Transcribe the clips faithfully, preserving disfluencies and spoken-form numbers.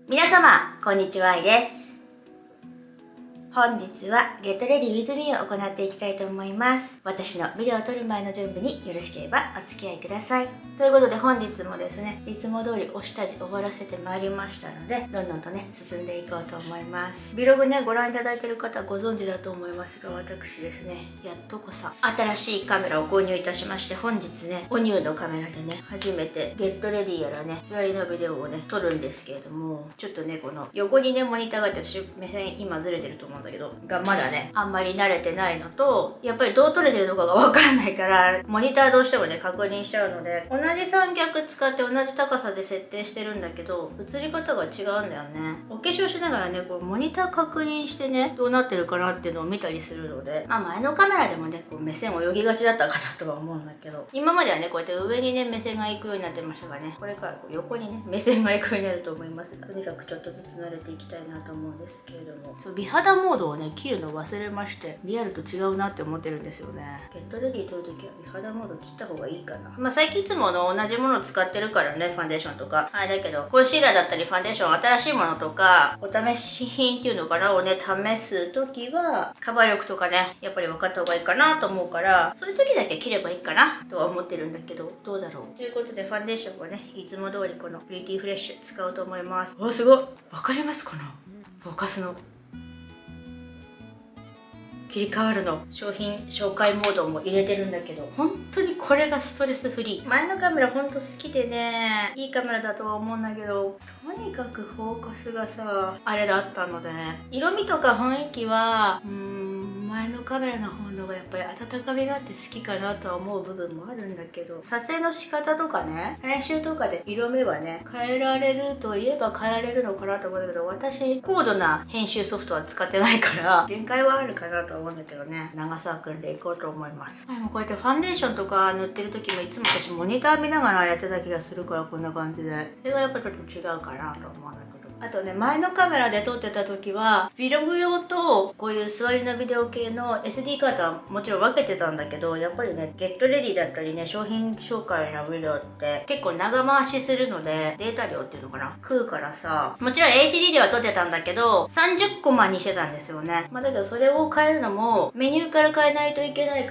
皆様こんにちは、あいです。本日は Get Ready with Me を行っていきたいと思います。私のビデオを撮る前の準備によろしければお付き合いください。ということで本日もですね、いつも通りお下地終わらせてまいりましたので、どんどんとね進んでいこうと思います。ビログねご覧いただいている方はご存知だと思いますが、私ですね、やっとこさ新しいカメラを購入いたしまして、本日ねオニューのカメラでね初めて Get Ready やらね座りのビデオをね撮るんですけれども、ちょっとねこの横にねモニターがあって、私目線今ずれてると思うんだけどがまだねあんまり慣れてないのと、やっぱりどう撮れてるのかが分かんないからモニターどうしてもね確認しちゃうので、同じ三脚使って同じ高さで設定してるんだけど映り方が違うんだよね。お化粧しながらねこうモニター確認してねどうなってるかなっていうのを見たりするので、まあ前のカメラでもねこう目線泳ぎがちだったかなとは思うんだけど、今まではねこうやって上にね目線が行くようになってましたがね、これからこう横にね目線が行くようになると思いますが、とにかくちょっとずつ慣れていきたいなと思うんですけれども、そう美肌モードをね切るの忘れまして、リアルと違うなって思ってるんですよね。ゲットレディ撮るときは美肌モード切った方がいいかな。まあ最近いつもの同じものを使ってるからね、ファンデーションとかあれだけど、コンシーラーだったりファンデーション新しいものとかお試し品っていうのかなをね試すときはカバー力とかねやっぱり分かった方がいいかなと思うから、そういう時だけ切ればいいかなとは思ってるんだけど、どうだろう。ということでファンデーションはねいつも通りこのプリティフレッシュ使おうと思います。お、すごい分かりますかな、フォーカスの切り替わるの。商品紹介モードも入れてるんだけど、本当にこれがストレスフリー。前のカメラほんと好きでね、いいカメラだとは思うんだけど、とにかくフォーカスがさあれだったので、色味とか雰囲気はうーん前のカメラの方のがやっぱり温かみがあって好きかなとは思う部分もあるんだけど、撮影の仕方とかね編集とかで色味はね変えられるといえば変えられるのかなと思うんだけど、私高度な編集ソフトは使ってないから限界はあるかなと思うんだけどね、長さ組んでいこうと思います。はい、もうこうやってファンデーションとか塗ってる時もいつも私モニター見ながらやってた気がするから、こんな感じでそれがやっぱちょっと違うかなと思うんだけど、あとね前のカメラで撮ってた時は Vlog 用とこういう座りのビデオ系の エスディー カードはもちろん分けてたんだけど、やっぱりね Get Ready だったりね商品紹介のビデオって結構長回しするのでデータ量っていうのかな食うからさ、もちろん エイチディー では撮ってたんだけどさんじゅっコマにしてたんですよね。まあだけどそれを変えるのもメニューから変えないといけないから、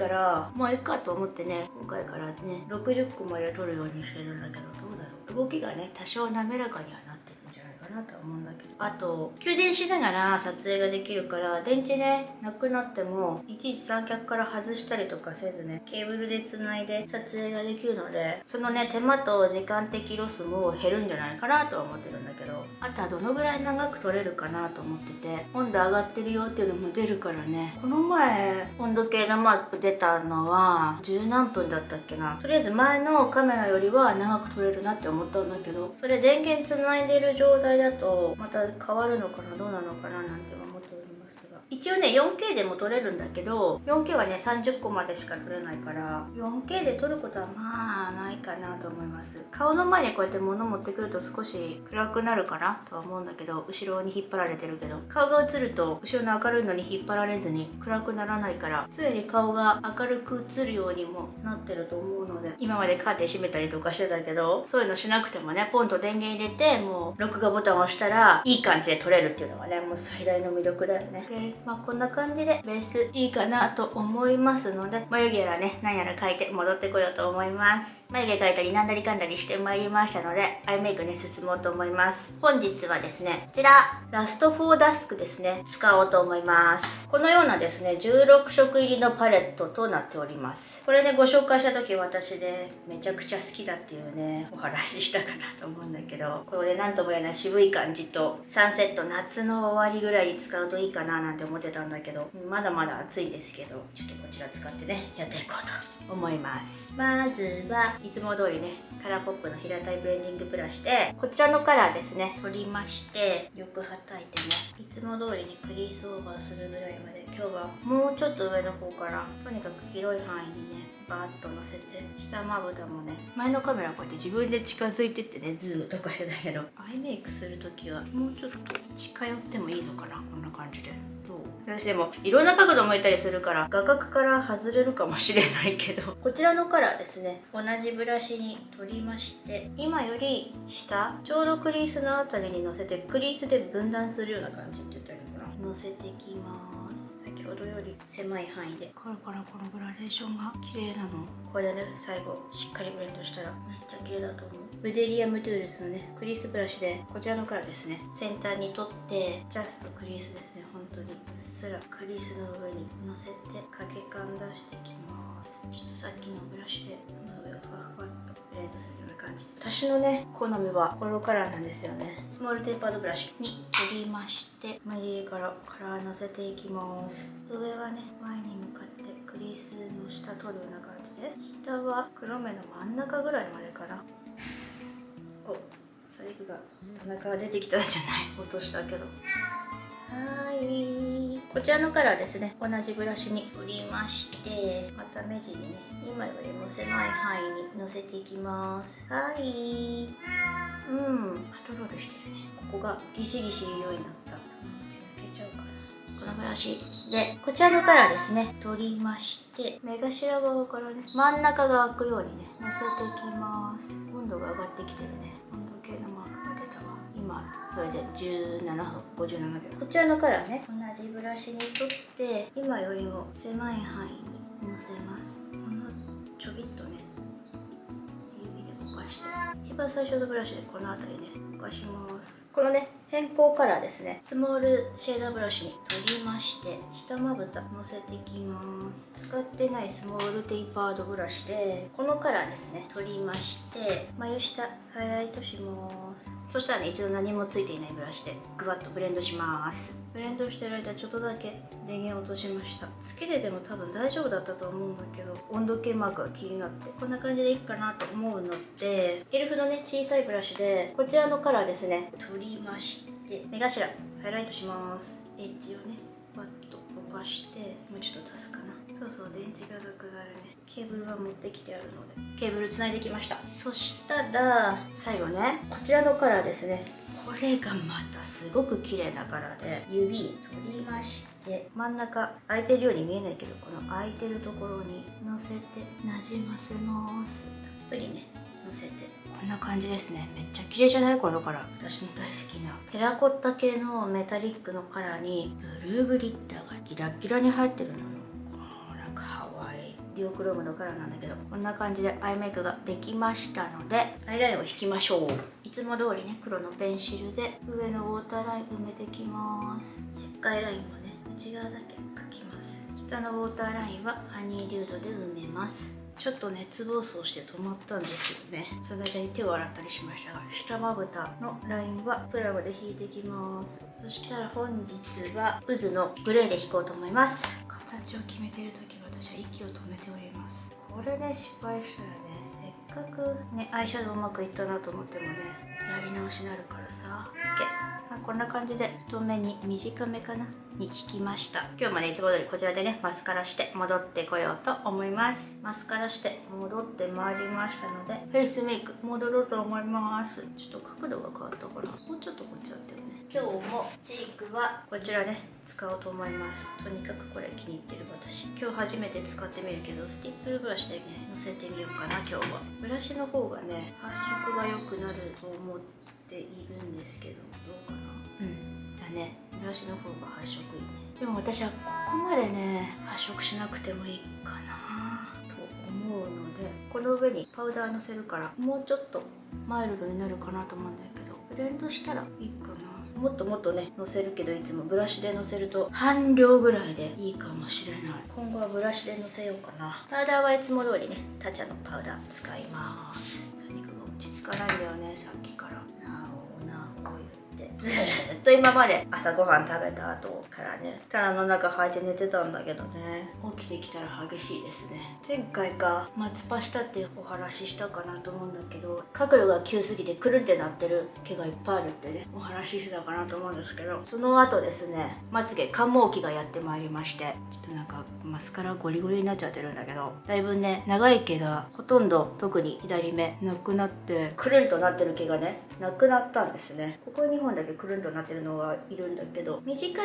もういいかと思ってね今回からねろくじゅっコマで撮るようにしてるんだけど、どうだろう、動きがね多少滑らかにはなってるんじゃないかなとは思うんだけど、あと給電しながら撮影ができるから電池ねなくなってもいちいち三脚から外したりとかせずねケーブルでつないで撮影ができるので、そのね手間と時間的ロスも減るんじゃないかなとは思ってるんだけど、あとはどのぐらい長く撮れるかなと思ってて、温度上がってるよっていうのも出るからね、この前温度計のマーク出たのは十何分だったっけな。とりあえず前のカメラよりは長く撮れるなって思ったんだけど、それ電源つないでる状態だとまた変わるのかなどうなのかななんて思っておりますが、一応ね よんケー でも撮れるんだけど よんケー はねさんじゅっコマでしか撮れないから よんケー で撮ることはまあないかなと思います。顔の前にこうやって物持ってくると少し暗くなるかなとは思うんだけど、後ろに引っ張られてるけど顔が映ると後ろの明るいのに引っ張られずに暗くならないから、常に顔が明るく映るようにもなってると思うので、今までカーテン閉めたりとかしてたけどそういうのしなくてもねポンと電源入れてもう録画ボタンを押したらいい感じで撮れるっていうのがねもう最大の魅力だよね。でまあこんな感じでベースいいかなと思いますので、眉毛やらね何やら描いて戻ってこようと思います。眉毛描いたりなんだりかんだりしてまいりましたのでアイメイクね進もうと思います。本日はですねこちらラストフォーダスクですね使おうと思います。このようなですねじゅうろくしょく入りのパレットとなっております。これねご紹介した時私でめちゃくちゃ好きだっていうねお話ししたかなと思うんだけど、これでなんとも言えない渋い感じとサンセット夏の終わりぐらいに使うといいかななんて思ってたんだけど、まだまだ暑いですけどちょっとこちら使ってねやっていこうと思います。まずはいつも通りねカラーポップの平たいブレンディングブラシでこちらのカラーですね取りまして、よくはたいてねいつも通りにクリースオーバーするぐらいまで、今日はもうちょっと上の方からとにかく広い範囲にねバーッとのせて、下まぶたもね前のカメラこうやって自分で近づいてってねズームとかしてたけど、アイメイクする時はもうちょっと近寄ってもいいのかな、こんな感じでどう私でもいろんな角度向いたりするから画角から外れるかもしれないけど、こちらのカラーですね、同じブラシに取りまして、今より下ちょうどクリースのあたりにのせて、クリースで分断するような感じって言ったらいいのかな、のせていきます。先ほどより狭い範囲で、これからこのグラデーションが綺麗なの。これでね、最後しっかりブレンドしたらめっちゃ綺麗だと思う。ブデリアムトゥールスのねクリースブラシで、こちらのカラーですね、先端に取ってジャストクリースですね。本当にうっすらクリースの上にのせて影感出していきます。ちょっとさっきのブラシでその上をふわふわっとブレンドするような感じで、私のね好みはこのカラーなんですよね。スモールテーパードブラシに取りまして、眉毛からカラーのせていきます。上はね前に向かってクリースの下取るような感じで、下は黒目の真ん中ぐらいまでかな。お、最後が田中が出てきたんじゃない、落としたけど。はーい、こちらのカラーですね、同じブラシに取りまして、また目地にね今よりも狭い範囲にのせていきます。はーい、うん、パトロールしてるね。ここがギシギシ言うようになった。抜けちゃうかな、このブラシで。こちらのカラーですね、取りまして、目頭側からね真ん中が開くようにねのせていきます。温度が上がってきてるね。温度計のマークが出たわ。今それでじゅうななふんごじゅうななびょう。こちらのカラーね、同じブラシに取って今よりも狭い範囲にのせます。このちょびっとね指でぼかして、一番最初のブラシでこの辺りねぼかします。このね変更カラーですね、スモールシェーダーブラシに取りまして、下まぶたのせていきます。使ってないスモールテーパードブラシでこのカラーですね取りまして、眉下ハイライトします。そしたらね一度何もついていないブラシでグワッとブレンドします。ブレンドしてる間ちょっとだけ電源落としました。つけてても多分大丈夫だったと思うんだけど、温度計マークが気になってこんな感じでいいかなと思うので、エルフのね小さいブラシでこちらのカラーですね取りまして、目頭ハイライトします。エッジをねバッとぼかして、もうちょっと足すかな。そうそう、電池がなくなるね。ケーブルは持ってきてあるのでケーブルつないできました。そしたら最後ねこちらのカラーですね、これがまたすごく綺麗なカラーで、指に取りまして、真ん中空いてるように見えないけど、この空いてるところにのせてなじませます。たっぷりねのせて、こんな感じですね。めっちゃ綺麗じゃないこのカラー。私の大好きなテラコッタ系のメタリックのカラーにブルーグリッターがギラッギラに入ってるのよ。このなんかハワイディオクロームのカラーなんだけど、こんな感じでアイメイクができましたので、アイラインを引きましょう。いつも通りね黒のペンシルで上のウォーターライン埋めてきます。石灰ラインもね内側だけ描きます。下のウォーターラインはハニーデュードで埋めます。ちょっと熱暴走して止まったんですよね。その間に手を洗ったりしましたが、下まぶたのラインはプラグで引いていきます。そしたら本日は渦のグレーで引こうと思います。形を決めている時、私は息を止めております。これで失敗したらね、せっかくねアイシャドウうまくいったなと思ってもねやり直しになるからさ。 OK、こんな感じで太めに短めかなに引きました。今日もねいつも通りこちらでねマスカラして戻ってこようと思います。マスカラして戻ってまいりましたので、フェイスメイク戻ろうと思います。ちょっと角度が変わったからもうちょっとこっちあってるね。今日もチークはこちらね使おうと思います。とにかくこれ気に入ってる私。今日初めて使ってみるけど、スティップルブラシでねのせてみようかな。今日はブラシの方がね発色が良くなると思っているんですけど、どうかな。うんだね、ブラシの方が発色いいね。でも私はここまでね発色しなくてもいいかなと思うので、この上にパウダーのせるからもうちょっとマイルドになるかなと思うんだけど、ブレンドしたらいいかな。もっともっとねのせるけど、いつもブラシでのせると半量ぐらいでいいかもしれない。今後はブラシでのせようかな。パウダーはいつも通りねタチャのパウダー使います。お肉が落ち着かないんだよねさっきから。なおなお言ってずっと今まで朝ごはん食べた後からね棚の中入って寝てたんだけどね、起きてきたら激しいですね。前回か松葉したってお話ししたかなと思うんだけど、角度が急すぎてくるんってなってる毛がいっぱいあるってねお話ししてたかなと思うんですけど、その後ですねまつげ寒毛期がやってまいりまして、ちょっとなんかマスカラゴリゴリになっちゃってるんだけど、だいぶね長い毛がほとんど特に左目なくなって、くるんとなってる毛がねなくなったんですね。ここにほんだけくるんとなってるのがいるんだけど、短い毛だ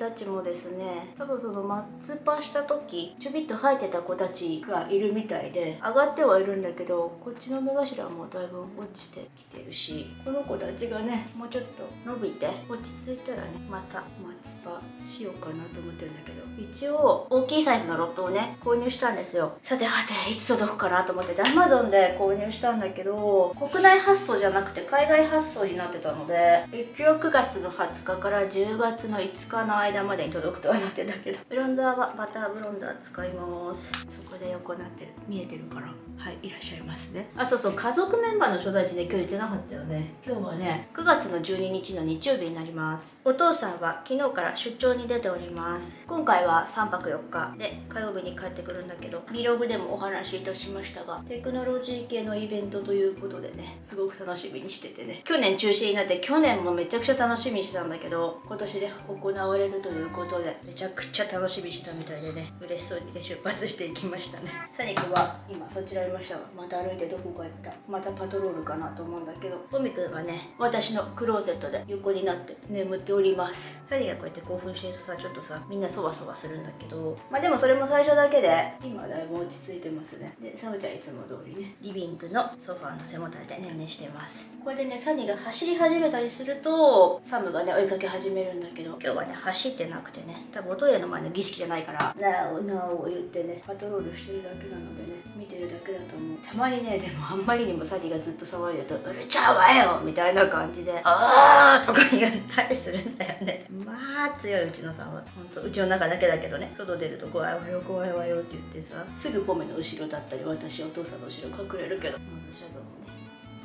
たちもですね、多分その松葉した時ちょびっと生えてた子たちがいるみたいで上がってはいるんだけど、こっちの目頭はもうだいぶ落ちてきてるし、この子たちがねもうちょっと伸びて落ち着いたらねまた松葉しようかなと思ってるんだけど、一応大きいサイズのロットをね購入したんですよ。さてはていつ届くかなと思ってて アマゾン で購入したんだけど、国内発送じゃなくて海外発送になってたので、一応くがつのはつかからじゅうがつのいつかの間までに届くとはなってたけど、ブロンザーはバターブロンザー使います。そこで横なってる見えてるから、はい、いらっしゃいますね。あ、そうそう、家族メンバーの所在地ね今日言ってなかったよね。今日はねくがつのじゅうににちの日曜日になります。お父さんは昨日から出張に出ております。今回はさんぱくよっかで火曜日に帰ってくるんだけど、 Vlog でもお話しいたしましたが、テクノロジー系のイベントということでねすごく楽しみにしててね、去年中止になって去年もめちゃくちゃ楽しみにしてたんだけど、今年で行われるということでめちゃくちゃ楽しみにしてたみたいでね、嬉しそうにね出発していきましたね。サニクは今そちらいましたが、また歩いてどこか行った。またパトロールかなと思うんだけど、トミくんはね私のクローゼットで横になって眠っております。サニがこうやって興奮してるとさ、ちょっとさみんなそわそわするんだけど、まあでもそれも最初だけで今だいぶ落ち着いてますね。でサムちゃんいつも通りねリビングのソファーの背もたれでねんねしてます。これでねサニが走り始めたりするとサムがね追いかけ始めるんだけど、今日はね走ってなくてね、多分おトイレの前の儀式じゃないから「なおなお」言ってねパトロールしてるだけなのでね見てるだけだと思う。たまにねでもあんまりにもサニがずっと騒いでると「うるちゃうわよ」みたいな感じで「あー」とか言ったりするんだよね。まあ強いうちのさんはほんとうちの中だけだけどね、外出ると怖いわよ怖いわよって言ってさ、すぐポメの後ろだったり私お父さんの後ろ隠れるけど、私はどうもね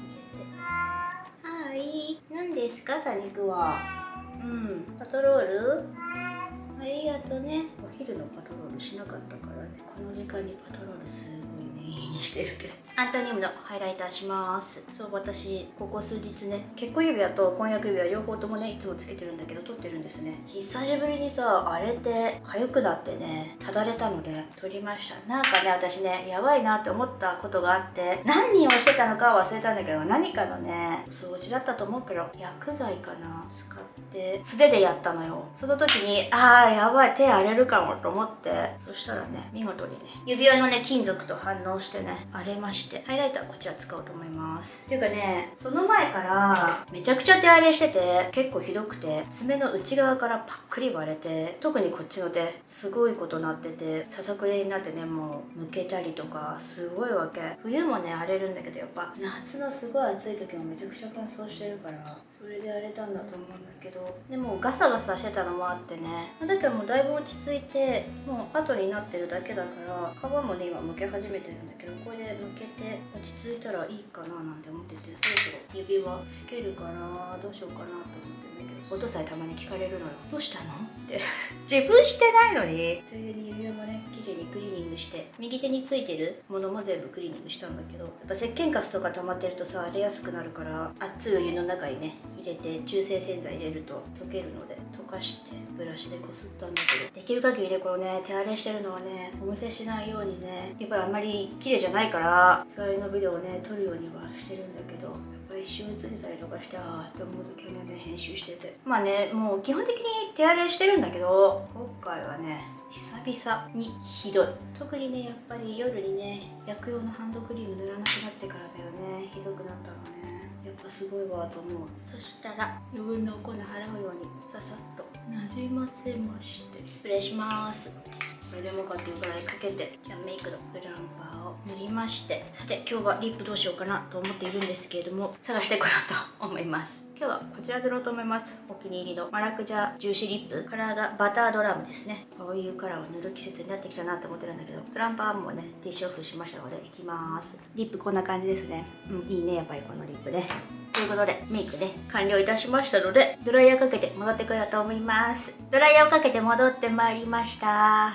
はい、何ですかサニクは。うん、パトロールありがとね。お昼のパトロールしなかったからね、この時間にパトロールすごいねいいにしてるけど。アントニウムのハイライターします。そう、私ここ数日ね結婚指輪と婚約指輪両方ともねいつもつけてるんだけど取ってるんですね。久しぶりにさ荒れて痒くなってねただれたので取りました。なんかね私ねやばいなって思ったことがあって、何をしてたのかは忘れたんだけど、何かのね掃除だったと思うけど薬剤かな使って素手でやったのよ。その時にあーやばい手荒れるかもと思って、そしたらね見事にね指輪のね金属と反応してね荒れました。ハイライターこちら使おうと思います。っていうかねその前からめちゃくちゃ手荒れしてて結構ひどくて、爪の内側からパックリ割れて、特にこっちの手すごいことなっててささくれになってねもうむけたりとかすごいわけ。冬もね荒れるんだけど、やっぱ夏のすごい暑い時もめちゃくちゃ乾燥してるからそれで荒れたんだと思うんだけど、でもガサガサしてたのもあってね、だけどもうだいぶ落ち着いてもう後になってるだけだから皮もね今むけ始めてるんだけど、これでむけて落ち着いたらいいかななんて思ってて、そろそろ指輪つけるかなどうしようかなと思ってるんだけど、お父さんにたまに聞かれるのよ「どうしたの?」って自分してないのに。ついでに指輪もね綺麗にクリーニングして、右手についてるものも全部クリーニングしたんだけど、やっぱ石鹸カスとか溜まってるとさ荒れやすくなるから、熱いお湯の中にね入れて中性洗剤入れると溶けるので溶かしてブラシでこすったんだけど、できる限りでこのね手荒れしてるのはねお見せしないようにね、やっぱりあんまり綺麗じゃないからそういうのビデオをね撮るようにはしてるんだけど、やっぱり一瞬映ってたりとかしてああって思う時はね編集してて、まあねもう基本的に手荒れしてるんだけど、今回はね久々にひどい。特にねやっぱり夜にね薬用のハンドクリーム塗らなくなってからだよねひどくなったのね。やっぱすごいわと思う。そしたら余分なお粉払うようにささっとなじませましてスプレーします。これでもかっていうくらいかけてキャンメイクのプランパーを塗りまして、さて今日はリップどうしようかなと思っているんですけれども探してこようと思います。今日はこちら塗ろうと思います。お気に入りのマラクジャ重視リップ、カラーがバタードラムですね。こういうカラーを塗る季節になってきたなと思ってるんだけど、プランパーもねティッシュオフしましたのでいきます。リップこんな感じですね。うんいいねやっぱりこのリップね。ということでメイクね完了いたしましたので、ドライヤーかけて戻ってこようと思います。ドライヤーをかけて戻ってまいりました。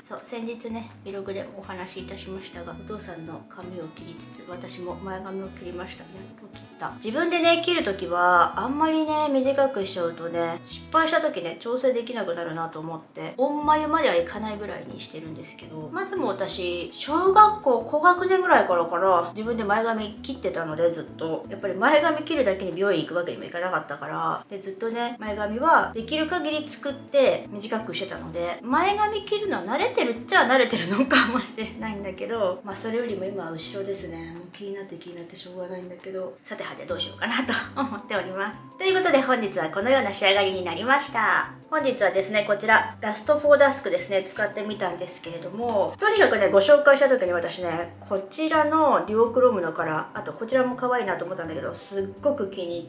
そう先日ねブログでお話しいたしましたが、お父さんの髪を切りつつ私も前髪を切りました。やっと切った。自分でね切るときはあんまりにね短くしちゃうとね失敗した時ね調整できなくなるなと思って御眉まではいかないぐらいにしてるんですけど、まあでも私小学校高学年ぐらいからから自分で前髪切ってたので、ずっとやっぱり前髪切るだけに美容院行くわけにもいかなかったからで、ずっとね前髪はできる限り作って短くしてたので、前髪切るのは慣れてるっちゃ慣れてるのかもしれないんだけど、まあそれよりも今は後ろですね。もう気になって気になってしょうがないんだけど、さてはてどうしようかなと思っております。ということで本日はこのような仕上がりになりました。本日はですねこちらラストフォーダスクですね使ってみたんですけれども、とにかくねご紹介した時に私ねこちらのデュオクロムのカラー、あとこちらも可愛いなと思ったんだけどすっごく気に入って、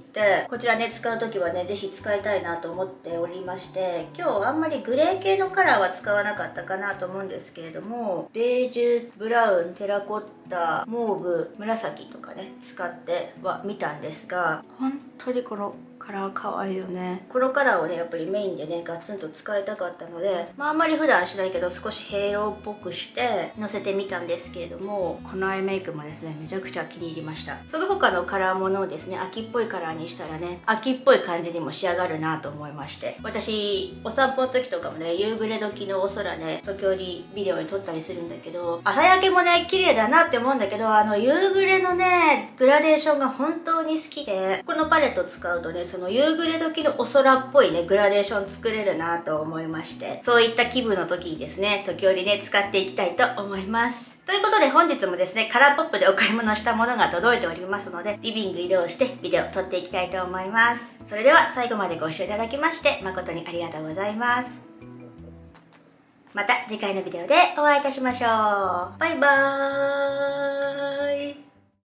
こちらね使う時はね是非使いたいなと思っておりまして、今日あんまりグレー系のカラーは使わなかったかなと思うんですけれども、ベージュ、ブラウン、テラコッタ、モーブ、紫とかね使ってはみたんですが、本当にこのカラー可愛いよね。このカラーをねやっぱりメインでねガツンと使いたかったので、まああんまり普段しないけど少しヘイローっぽくしてのせてみたんですけれども、このアイメイクもですねめちゃくちゃ気に入りました。その他のカラーものをですね秋っぽいカラーにしたらね秋っぽい感じにも仕上がるなと思いまして、私お散歩の時とかもね夕暮れ時のお空ね時折ビデオに撮ったりするんだけど、朝焼けもね綺麗だなって思うんだけど、あの夕暮れのねグラデーションが本当に好きで、このパレット使うとねその夕暮れ時のお空っぽいねグラデーション作れるなと思いまして、そういった気分の時にですね時折ね使っていきたいと思います。ということで本日もですねカラーポップでお買い物したものが届いておりますので、リビング移動してビデオ撮っていきたいと思います。それでは最後までご視聴いただきまして誠にありがとうございます。また次回のビデオでお会いいたしましょう。バイバーイ。